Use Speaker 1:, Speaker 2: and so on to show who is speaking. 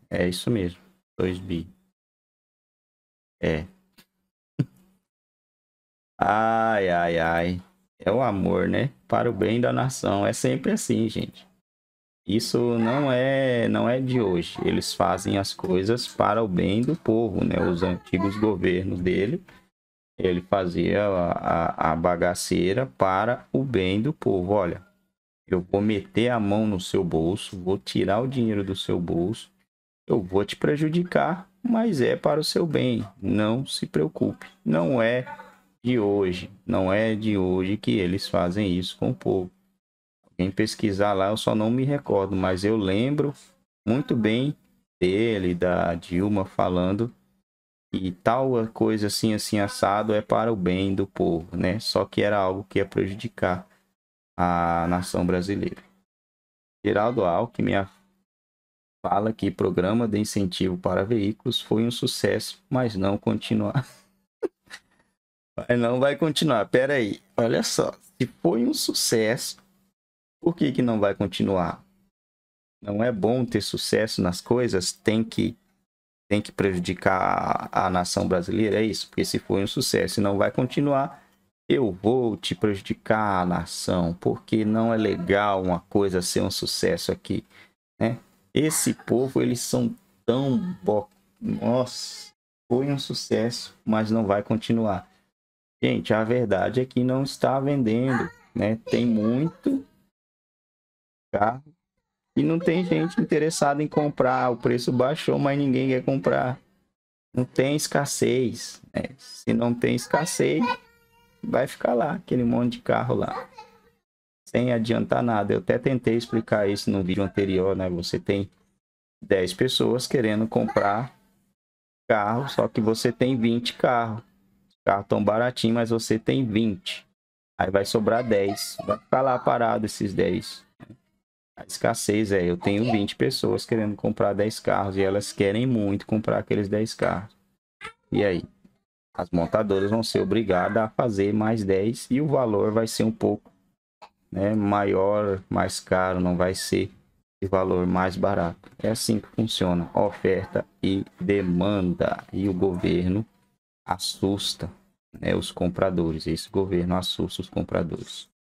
Speaker 1: É isso mesmo. 2 bi. É. Ai, ai, ai. É o amor, né? Para o bem da nação. É sempre assim, gente. Isso não é de hoje. Eles fazem as coisas para o bem do povo, né? Os antigos governos dele, ele fazia a bagaceira para o bem do povo. Olha, eu vou meter a mão no seu bolso, vou tirar o dinheiro do seu bolso, eu vou te prejudicar, mas é para o seu bem. Não se preocupe. Não é de hoje que eles fazem isso com o povo. Quem pesquisar lá, eu só não me recordo, mas eu lembro muito bem dele, da Dilma falando que tal coisa assim, assim, assado é para o bem do povo, né? Só que era algo que ia prejudicar a nação brasileira. Geraldo Alckmin fala que programa de incentivo para veículos foi um sucesso, mas não continuar. Mas não vai continuar. Pera aí, olha só. Se foi um sucesso, por que que não vai continuar? Não é bom ter sucesso nas coisas? Tem que prejudicar a nação brasileira? É isso? Porque se foi um sucesso e não vai continuar, eu vou te prejudicar a nação, porque não é legal uma coisa ser um sucesso aqui, né? Esse povo, eles são tão nossa, foi um sucesso, mas não vai continuar. Gente, a verdade é que não está vendendo, né? Tem muito carro e não tem gente interessada em comprar. O preço baixou, mas ninguém quer comprar. Não tem escassez, né? Se não tem escassez, vai ficar lá, aquele monte de carro lá, sem adiantar nada. Eu até tentei explicar isso no vídeo anterior, né? Você tem 10 pessoas querendo comprar carro, só que você tem 20 carros. Carro tão baratinho, mas você tem 20. Aí vai sobrar 10. Vai ficar lá parado esses 10. A escassez é, eu tenho 20 pessoas querendo comprar 10 carros e elas querem muito comprar aqueles 10 carros. E aí? As montadoras vão ser obrigadas a fazer mais 10 e o valor vai ser um pouco, né, maior, mais caro, não vai ser de valor mais barato. É assim que funciona, oferta e demanda. E o governo assusta, né, os compradores. Esse governo assusta os compradores.